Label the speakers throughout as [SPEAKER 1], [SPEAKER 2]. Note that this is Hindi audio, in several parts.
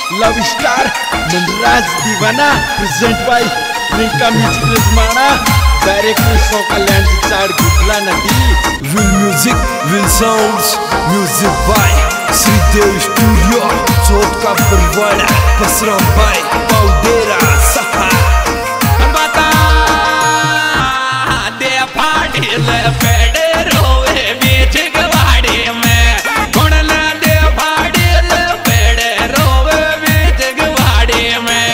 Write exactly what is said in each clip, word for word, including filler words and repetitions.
[SPEAKER 1] Love star Manraj Deewana present by Priyanka music रजमाना डायरेक्टर सौ कल्याण चार गुटला नदी
[SPEAKER 2] विल म्यूजिक विल sounds music by Shridev studio Chauth ka Barwara पसराम bye पाउडेरा सहा
[SPEAKER 3] बता दे फाड़ी ले पेड़े रोवे बीच गवाड़ी में कौन ना दे फाड़ी ले पेड़े रोवे बीच गवाड़ी में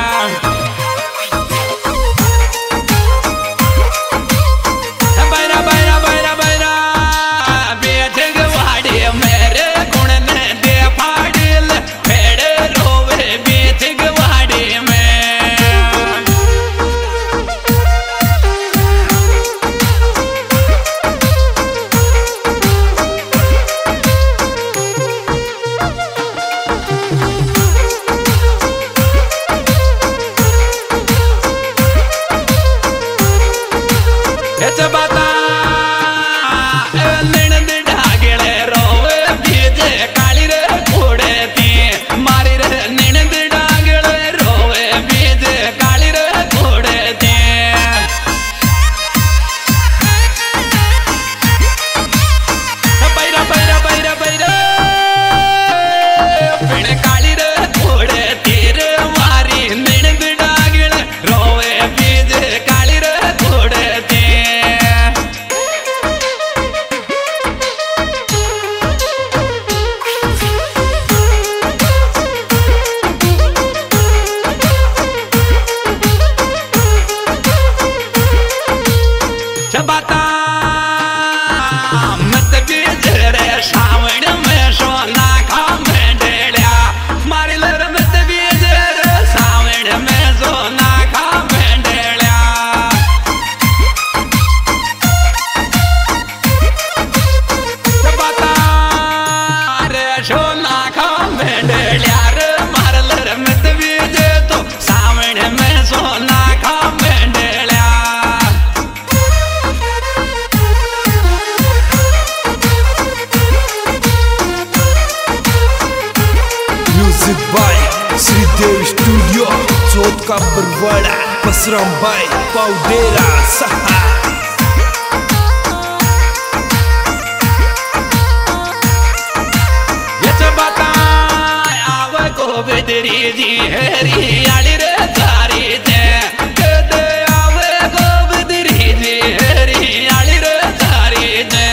[SPEAKER 3] बैरा बैरा बैरा बैरा बीच गवाड़ी मेरे कौन ना दे फाड़ी ले पेड़े रोवे बीच गवाड़ी में बता निणंद ढागले रोवे बीजे काली रे घोड़े थी मारी रे निणंद ढागले रोवे बीजे काली रे घोड़े थी बैरा बैरा बैरा बैरा पिण काली रे घोड़े थी रे मारी निणंद ढागले रोवे बीजे काली रे घोड़े थी बता मत बीज रे श्रावण में सोना खा में डेलिया मारी लर मत बीज रे श्रावण में सोना खा में डेलिया बता रे सोना खा में डेलिया रे मार लर मत बीज तो श्रावण में सोना खा में डेलिया
[SPEAKER 2] music by Shridev studio Chauth ka Barwara पसराम bye पाउडेरा सहा
[SPEAKER 3] बता आव को बेदरी जी हेरी आली रे तारी जे कदे आव को बेदरी जी हेरी आली रे तारी जे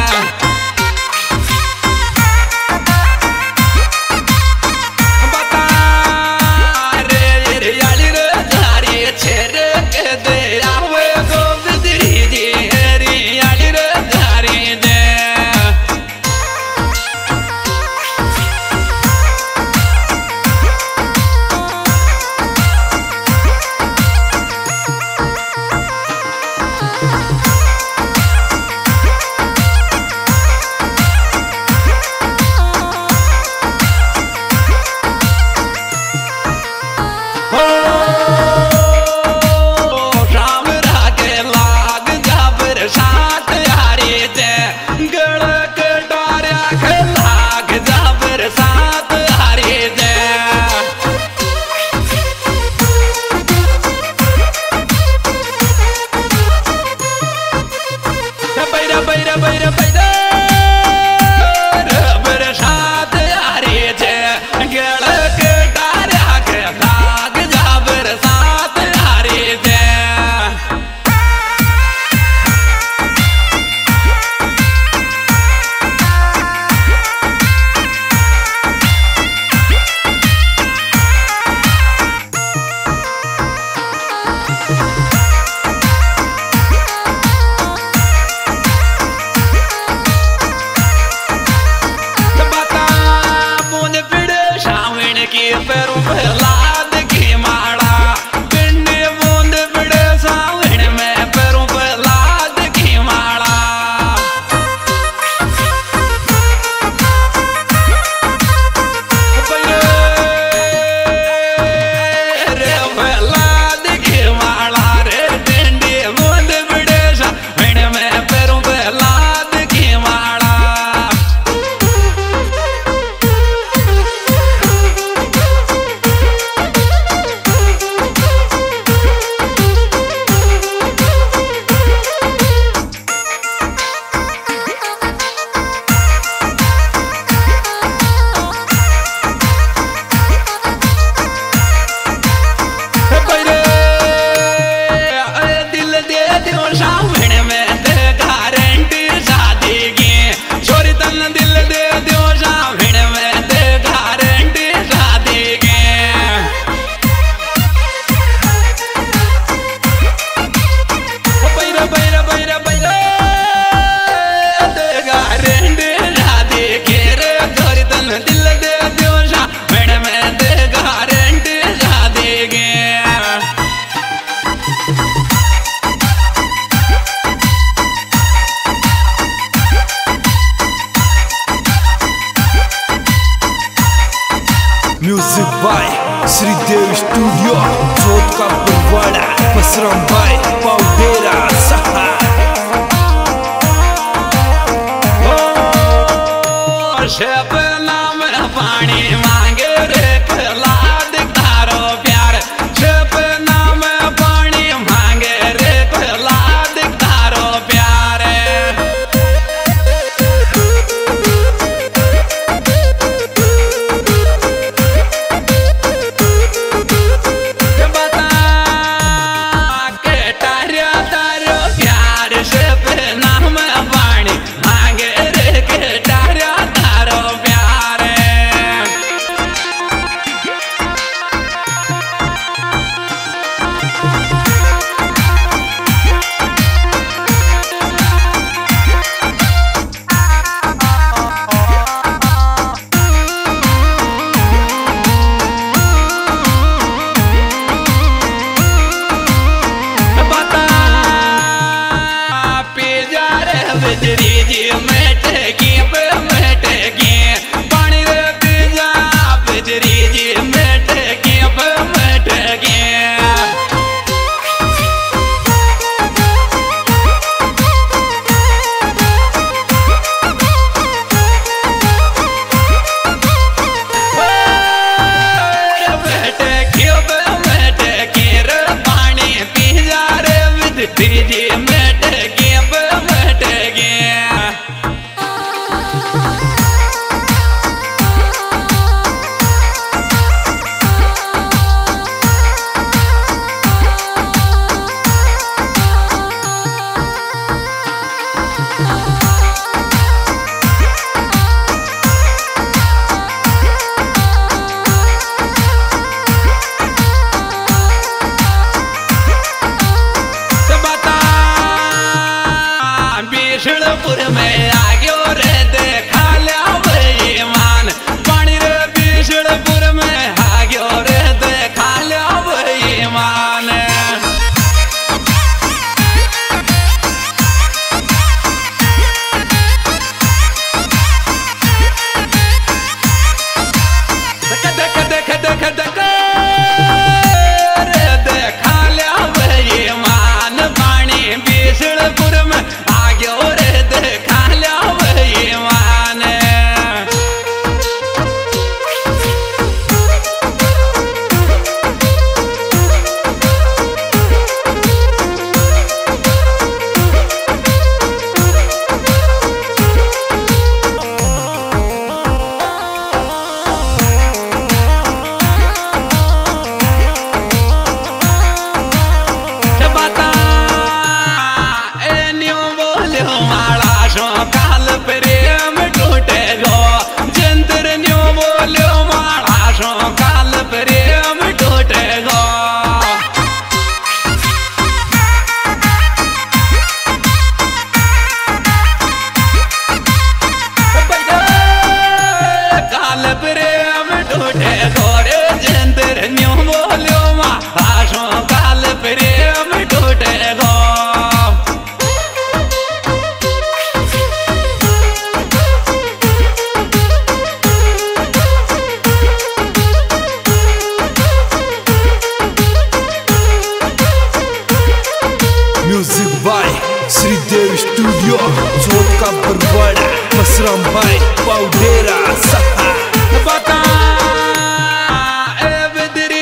[SPEAKER 3] बता रे रे आली रे तारी छेरे कदे आव को बेदरी जी हेरी आली रे तारी जे बैरा बैरा बैरा रबर साथ यारी जे गल के डारा के लाग जाबर साथ यारी जे की पैरों पे लाद की माला पिंडी बूंद बिड़े सावण में पैरों पे लाद की माला रे पे लाद की माला रे पिंडी बूंद बिड़े सावण में पैरों पे लाद की माला
[SPEAKER 2] music by Shridev studio Chauth ka Barwara Basram भाई पाउडेरा सहा
[SPEAKER 3] शपना में पानी मांगे रे खला दिखारो प्यार शपना में पानी मांगे रे खला दिखारो प्यार बता के तारो तारो प्यार शपना में पानी मांगे रे के तारो बिजरी जी मेटकी मेटकी पानी रे पिजा बिजरी जी मेटकी मेटकी मेटकी मेटकी रे पानी पिजा रे बिजरी जी मेटकी बिशड़पुर में आगे रे देखा लिया बेईमान पानी रे बिशड़पुर में आगे रे देखा लिया बेईमान देख देख देख देख रे देखा लिया बेईमान पानी बिशड़पुर में काल प्रेम टूटे गो जंतर न्यू बोलो माला सो काल प्रेम टूटे गो काल प्रेम टूटे गो रे जंतर न्यू बोलो माला सो काल प्रेम टूटे गो
[SPEAKER 2] music by Shridev studio Chauth ka Barwara Basram भाई पाउडेरा सहा
[SPEAKER 3] बता ए बिदरी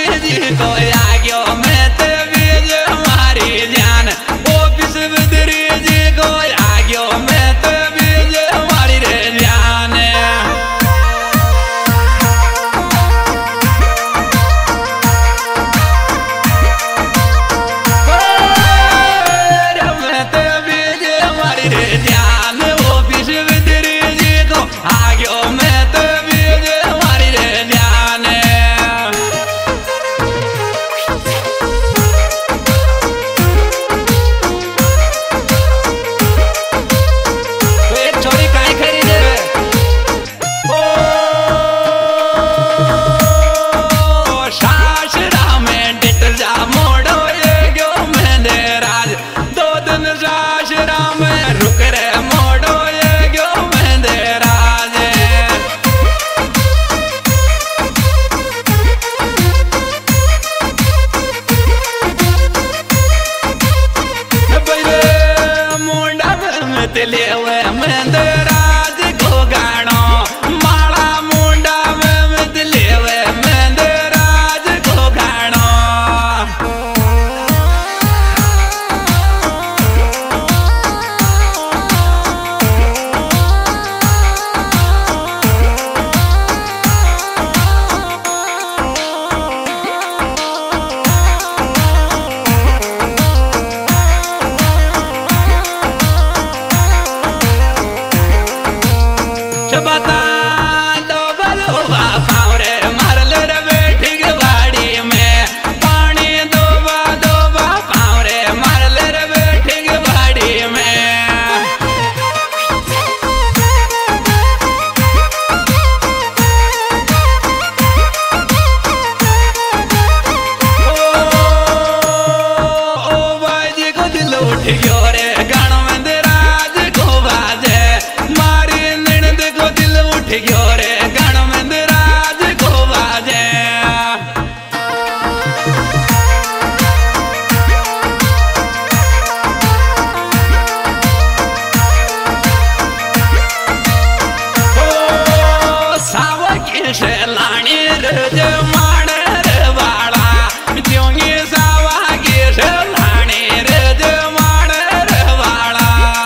[SPEAKER 3] की शलानी रज माणर वाला जोंगी सावा की शलानी रज माणर वाला।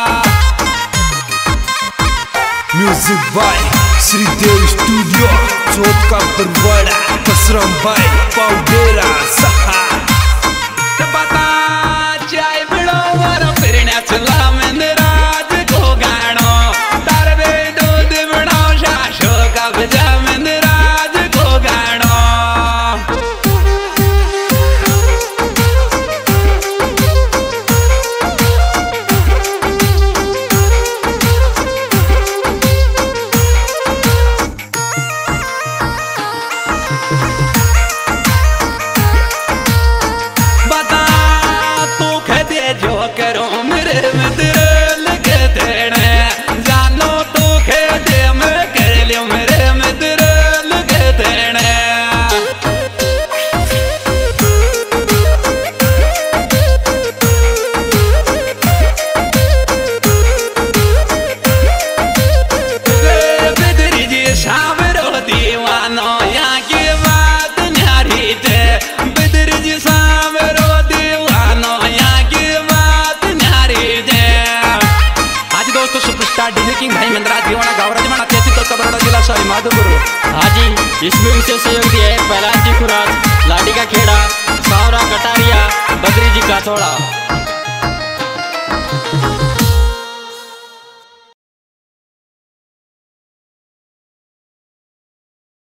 [SPEAKER 2] Music by Shridev studio Chauth ka Barwara कसरम bye पाउडेरा सहा।
[SPEAKER 3] पता चाय बिड़ो वर फिरण्याच लामेंद्राज को गाणो तारवे दूध बिड़ो शाशो का जामेंद्राज को गाणो। जो करो मेरे मित्र लगे तेरे जानो तो खेदे में कर लियो मेरे मित्र लगे तेरे। बिदरी जी सावरो दीवानो यहाँ की बात न्यारी थे बिदरी जी सावरो दीवानो सुपरस्टार डीजे किंग भाई मंदराज दीवाना गावराज माना तहसील बड़ौदा जिला सवाई माधोपुर।
[SPEAKER 4] हाँ जी, इसमें विशेष सहयोग दिया है पहला जी खुराक